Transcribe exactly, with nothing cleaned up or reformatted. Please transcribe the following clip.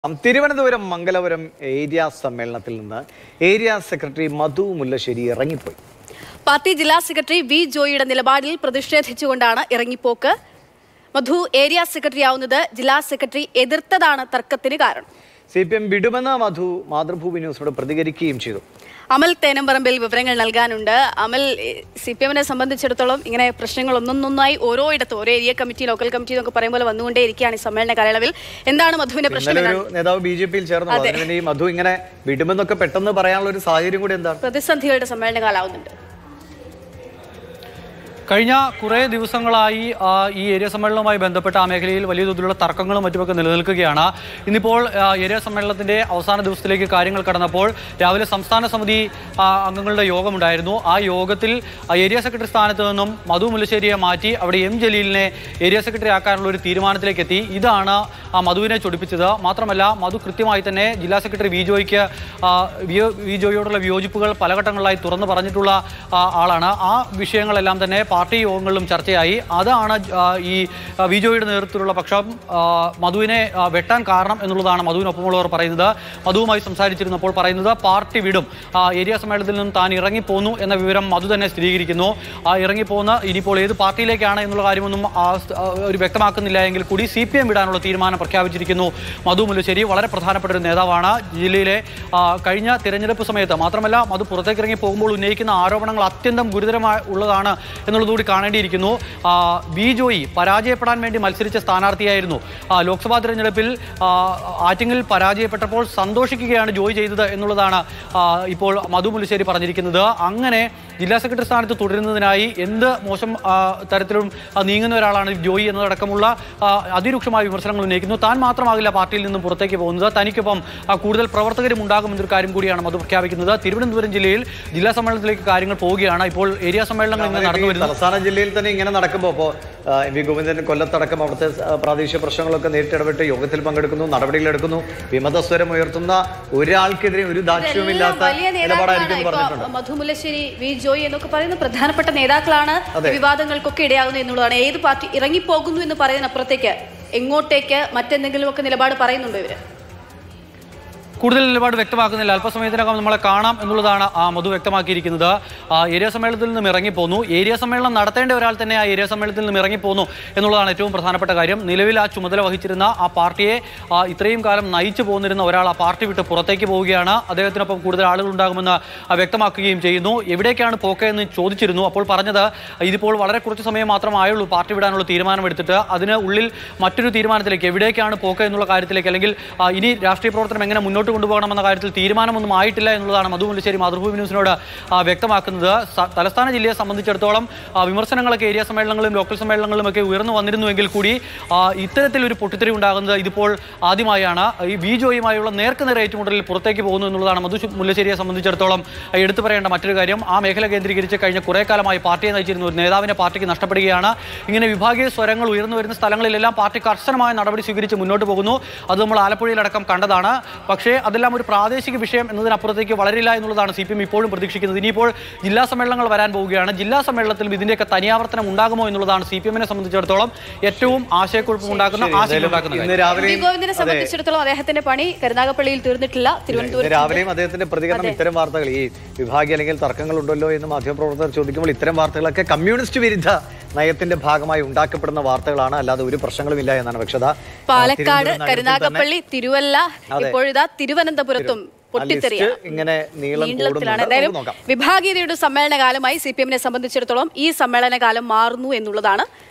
അം Thiruvananthapuram Mangalapuram area സമ്മേളനത്തിൽ നിന്ന് area secretary മധു മുല്ലശ്ശേരി ഇറങ്ങിപ്പോയി. പാർട്ടി ജില്ലാ സെക്രട്ടറി വി ജോയിയുടെ നിലപാടിൽ പ്രതിഷേധിച്ചുകൊണ്ടാണ് ഇറങ്ങിപ്പോക്ക്. മധു ഏരിയ സെക്രട്ടറി ആവുന്നത് ജില്ലാ സെക്രട്ടറി എതിർത്തതാണ് തർക്കത്തിന് കാരണം. സി പി എം വിടുമെന്ന് മധു മാതൃഭൂമി ന്യൂസിനോട് പ്രതികരിക്കുകയും ചെയ്തു. അമൽ തേനമ്പറമ്പിൽ വിവരങ്ങൾ നൽകാനുണ്ട്. അമൽ, സി പി എമ്മിനെ സംബന്ധിച്ചിടത്തോളം ഇങ്ങനെ പ്രശ്നങ്ങൾ ഒന്നൊന്നൊന്നായി ഓരോ ഇടത്തും ഓരോ ഏരിയ കമ്മിറ്റി, ലോക്കൽ കമ്മിറ്റി എന്നൊക്കെ പറയുമ്പോൾ വന്നുകൊണ്ടേ ഇരിക്കുകയാണ് ഈ സമ്മേളന കാലയളവിൽ. എന്താണ് മധുവിന്റെ പ്രശ്നം? നേതാവ് ബി ജെ പിയിൽ ചേർന്നു. ഈ മധു ഇങ്ങനെ വിടുമെന്നൊക്കെ പെട്ടെന്ന് പറയാനുള്ള ഒരു സാഹചര്യം കൂടി എന്താണ്? പ്രതിസന്ധികളുടെ സമ്മേളന കാലാവുന്നുണ്ട്. കഴിഞ്ഞ കുറേ ദിവസങ്ങളായി ഈ ഏരിയ സമ്മേളനവുമായി ബന്ധപ്പെട്ട ആ മേഖലയിൽ വലിയ തോതിലുള്ള തർക്കങ്ങളും മറ്റുമൊക്കെ നിലനിൽക്കുകയാണ്. ഇന്നിപ്പോൾ ഏരിയ സമ്മേളനത്തിന്റെ അവസാന ദിവസത്തിലേക്ക് കാര്യങ്ങൾ കടന്നപ്പോൾ രാവിലെ സംസ്ഥാന സമിതി അംഗങ്ങളുടെ യോഗമുണ്ടായിരുന്നു. ആ യോഗത്തിൽ ഏരിയ സെക്രട്ടറി സ്ഥാനത്ത് നിന്നും മധു മുല്ലശ്ശേരിയെ മാറ്റി അവിടെ എം ജലീലിനെ ഏരിയ സെക്രട്ടറി ആക്കാനുള്ള ഒരു തീരുമാനത്തിലേക്ക് എത്തി. ഇതാണ് മധുവിനെ ചൊടിപ്പിച്ചത്. മാത്രമല്ല, മധു കൃത്യമായി തന്നെ ജില്ലാ സെക്രട്ടറി വി ജോയ്ക്ക് വി ജോയോടുള്ള വിയോജിപ്പുകൾ പലഘട്ടങ്ങളിലായി തുറന്നു പറഞ്ഞിട്ടുള്ള ആളാണ്. ആ വിഷയങ്ങളെല്ലാം തന്നെ പാർട്ടി യോഗങ്ങളിലും ചർച്ചയായി. അതാണ് ഈ വി ജോയുടെ നേതൃത്വത്തിലുള്ള പക്ഷം മധുവിനെ വെട്ടാൻ കാരണം എന്നുള്ളതാണ് മധുവിനൊപ്പമുള്ളവർ പറയുന്നത്. മധുവുമായി സംസാരിച്ചിരുന്നപ്പോൾ പറയുന്നത് പാർട്ടി വിടും, ഏരിയ സമ്മേളനത്തിൽ നിന്നും താൻ ഇറങ്ങിപ്പോന്നു എന്ന വിവരം മധു തന്നെ സ്ഥിരീകരിക്കുന്നു. ആ ഇറങ്ങിപ്പോന്ന് ഇനിയിപ്പോൾ ഏത് പാർട്ടിയിലേക്കാണ് എന്നുള്ള കാര്യമൊന്നും ഒരു വ്യക്തമാക്കുന്നില്ല എങ്കിൽ കൂടി സി പി എം വിടാനുള്ള തീരുമാനം പ്രഖ്യാപിച്ചിരിക്കുന്നു മധു മുല്ലശ്ശേരി. വളരെ പ്രധാനപ്പെട്ട ഒരു നേതാവാണ് ജില്ലയിലെ. കഴിഞ്ഞ തിരഞ്ഞെടുപ്പ് സമയത്ത് മാത്രമല്ല, മധു പുറത്തേക്ക് ഇറങ്ങി പോകുമ്പോൾ ഉന്നയിക്കുന്ന ആരോപണങ്ങൾ അത്യന്തം ഗുരുതരമായി ഉള്ളതാണ് എന്നുള്ളതുകൂടി കാണേണ്ടിയിരിക്കുന്നു. വി ജോയി പരാജയപ്പെടാൻ വേണ്ടി മത്സരിച്ച സ്ഥാനാർത്ഥിയായിരുന്നു. ലോക്സഭാ തിരഞ്ഞെടുപ്പിൽ ആറ്റിങ്ങിൽ പരാജയപ്പെട്ടപ്പോൾ സന്തോഷിക്കുകയാണ് ജോയി ചെയ്തത് എന്നുള്ളതാണ് ഇപ്പോൾ മധു മുല്ലശ്ശേരി പറഞ്ഞിരിക്കുന്നത്. അങ്ങനെ ജില്ലാ സെക്രട്ടറി സ്ഥാനത്ത് തുടരുന്നതിനായി എന്ത് മോശം തരത്തിലും നീങ്ങുന്ന ഒരാളാണ് ജോയി എന്നതടക്കമുള്ള അതിരൂക്ഷമായ വിമർശനങ്ങൾ ഉന്നയിക്കുന്നു. താൻ മാത്രമാകില്ല പാർട്ടിയിൽ നിന്നും പുറത്തേക്ക് പോകുന്നത്, തനിക്കൊപ്പം കൂടുതൽ പ്രവർത്തകരും ഉണ്ടാകുമെന്നൊരു കാര്യം കൂടിയാണ് മധു പ്രഖ്യാപിക്കുന്നത്. തിരുവനന്തപുരം ജില്ലയിൽ ജില്ലാ സമ്മേളനത്തിലേക്ക് കാര്യങ്ങൾ പോവുകയാണ്. ഇപ്പോൾ ഏരിയ സമ്മേളനങ്ങൾ ഇന്ന് നടന്നു വരുന്നത്. സംസ്ഥാന ജില്ലയിൽ തന്നെ ഇങ്ങനെ നടക്കുമ്പോൾ ഇപ്പോൾ എം വി ഗോവിന്ദൻ കൊല്ലത്തടക്കം അവിടുത്തെ പ്രാദേശിക പ്രശ്നങ്ങളൊക്കെ നേരിട്ടിടപെട്ട് യോഗത്തിൽ പങ്കെടുക്കുന്നു, നടപടികളെടുക്കുന്നു. വിമതസ്വരം ഉയർത്തുന്ന ഒരാൾക്കെതിരെ ഒരു ദാക്ഷ്യവുമില്ലാത്ത നിലപാടായിരിക്കും പറഞ്ഞിട്ടുണ്ട്. മധു മുല്ലശ്ശേരി, വി ജോയി എന്നൊക്കെ പറയുന്ന പ്രധാനപ്പെട്ട നേതാക്കളാണ് വിവാദങ്ങൾക്കൊക്കെ ഇടയാകുന്നത് എന്നുള്ളതാണ്. ഏത് പാർട്ടി ഇറങ്ങിപ്പോകുന്നു എന്ന് പറയുന്നതിനപ്പുറത്തേക്ക് എങ്ങോട്ടേക്ക് മറ്റെന്തെങ്കിലുമൊക്കെ നിലപാട് പറയുന്നുണ്ടോ ഇവര്? കൂടുതൽ നിലപാട് വ്യക്തമാക്കുന്നില്ല. അല്പസമയത്തിനകം നമ്മളെ കാണാം എന്നുള്ളതാണ് ആ മധു വ്യക്തമാക്കിയിരിക്കുന്നത്. ഏരിയ സമ്മേളനത്തിൽ നിന്നും ഇറങ്ങിപ്പോന്നു. ഏരിയ സമ്മേളനം നടത്തേണ്ട ഒരാൾ തന്നെ ആ ഏരിയ സമ്മേളനത്തിൽ നിന്നും ഇറങ്ങിപ്പോന്നു എന്നുള്ളതാണ് ഏറ്റവും പ്രധാനപ്പെട്ട കാര്യം. നിലവിൽ ആ ചുമതല വഹിച്ചിരുന്ന ആ പാർട്ടിയെ ഇത്രയും കാലം നയിച്ചു പോന്നിരുന്ന ഒരാൾ ആ പാർട്ടി വിട്ട് പുറത്തേക്ക് പോവുകയാണ്. അദ്ദേഹത്തിനൊപ്പം കൂടുതൽ ആളുകൾ ഉണ്ടാകുമെന്ന് വ്യക്തമാക്കുകയും ചെയ്യുന്നു. എവിടേക്കാണ് പോക്ക് എന്ന് ചോദിച്ചിരുന്നു. അപ്പോൾ പറഞ്ഞത് ഇതിപ്പോൾ വളരെ കുറച്ച് സമയം മാത്രമായുള്ളൂ പാർട്ടി വിടാനുള്ള തീരുമാനമെടുത്തിട്ട്. അതിന് ഉള്ളിൽ മറ്റൊരു തീരുമാനത്തിലേക്ക്, എവിടേക്കാണ് പോക്ക് എന്നുള്ള കാര്യത്തിലേക്ക്, അല്ലെങ്കിൽ ഇനി രാഷ്ട്രീയ പ്രവർത്തനം എങ്ങനെ മുന്നോട്ട് കൊണ്ടുപോകണമെന്ന കാര്യത്തിൽ തീരുമാനമൊന്നും ആയിട്ടില്ല എന്നുള്ളതാണ് മധു മുല്ലശ്ശേരി മാതൃഭൂമി ന്യൂസിനോട് വ്യക്തമാക്കുന്നത്. തലസ്ഥാന ജില്ലയെ സംബന്ധിച്ചിടത്തോളം വിമർശനങ്ങളൊക്കെ ഏരിയ സമ്മേളനങ്ങളും ലോക്കൽ സമ്മേളനങ്ങളും ഒക്കെ ഉയർന്നു വന്നിരുന്നുവെങ്കിൽ കൂടി ഇത്തരത്തിലൊരു പൊട്ടിത്തെറി ഉണ്ടാകുന്നത് ഇതിപ്പോൾ ആദ്യമായാണ്. ഈ വി ജോയുമായുള്ള നേർക്കുനേർ ഏറ്റുമുട്ടലിൽ പുറത്തേക്ക് പോകുന്നു എന്നുള്ളതാണ് മധു മുല്ലശ്ശേരിയെ സംബന്ധിച്ചിടത്തോളം എടുത്തു പറയേണ്ട മറ്റൊരു കാര്യം. ആ മേഖല കേന്ദ്രീകരിച്ച് കഴിഞ്ഞ കുറേ കാലമായി പാർട്ടിയെ നയിച്ചിരുന്ന ഒരു നേതാവിനെ പാർട്ടിക്ക് നഷ്ടപ്പെടുകയാണ്. ഇങ്ങനെ വിഭാഗീയ സ്വരങ്ങൾ ഉയർന്നു വരുന്ന സ്ഥലങ്ങളിലെല്ലാം പാർട്ടി കർശനമായ നടപടി സ്വീകരിച്ച് മുന്നോട്ട് പോകുന്നു. അത് നമ്മൾ ആലപ്പുഴയിലടക്കം കണ്ടതാണ്. പക്ഷേ അതെല്ലാം ഒരു പ്രാദേശിക വിഷയം എന്നതിനപ്പുറത്തേക്ക് വളരില്ല എന്നുള്ളതാണ് സി പി എം ഇപ്പോഴും പ്രതീക്ഷിക്കുന്നത്. ഇനിയിപ്പോൾ ജില്ലാ സമ്മേളനങ്ങൾ വരാൻ പോവുകയാണ്. ജില്ലാ സമ്മേളനത്തിലും ഇതിന്റെയൊക്കെ തനിയാവർത്തനം ഉണ്ടാകുമോ എന്നുള്ളതാണ് സി പി എമ്മിനെ സംബന്ധിച്ചിടത്തോളം ഏറ്റവും ആശയക്കുഴപ്പമുണ്ടാക്കുന്ന ഗോവിന്ദനെ സംബന്ധിച്ചിടത്തോളം അദ്ദേഹത്തിന്റെ പണി കരുനാഗപ്പള്ളിയിൽ തീർന്നിട്ടില്ല. തിരുവനന്തപുരം രാവിലെയും അദ്ദേഹത്തിന്റെ പ്രതികരണം ഇത്തരം വാർത്തകൾ, ഈ വിഭാഗീയ അല്ലെങ്കിൽ തർക്കങ്ങൾ ഉണ്ടല്ലോ എന്ന് മാധ്യമപ്രവർത്തകർ ചോദിക്കുമ്പോൾ ഇത്തരം വാർത്തകളൊക്കെ കമ്മ്യൂണിസ്റ്റ് വിരുദ്ധ നയത്തിന്റെ ഭാഗമായി ഉണ്ടാക്കപ്പെടുന്ന വാർത്തകളാണ്, അല്ലാതെ ഒരു പ്രശ്നങ്ങളും ഇല്ല എന്നാണ് വ്യക്തത. പാലക്കാട്, കരുനാഗപ്പള്ളി, തിരുവല്ല, ഇപ്പോഴിതാ തിരുവനന്തപുരത്തും പൊട്ടിത്തെറിയാണ്. ഇങ്ങനെ നീളത്തിലാണ്. എന്തായാലും വിഭാഗീയതയുടെ സമ്മേളന കാലമായി സി പി എമ്മിനെ സംബന്ധിച്ചിടത്തോളം ഈ സമ്മേളന കാലം മാറുന്നു എന്നുള്ളതാണ്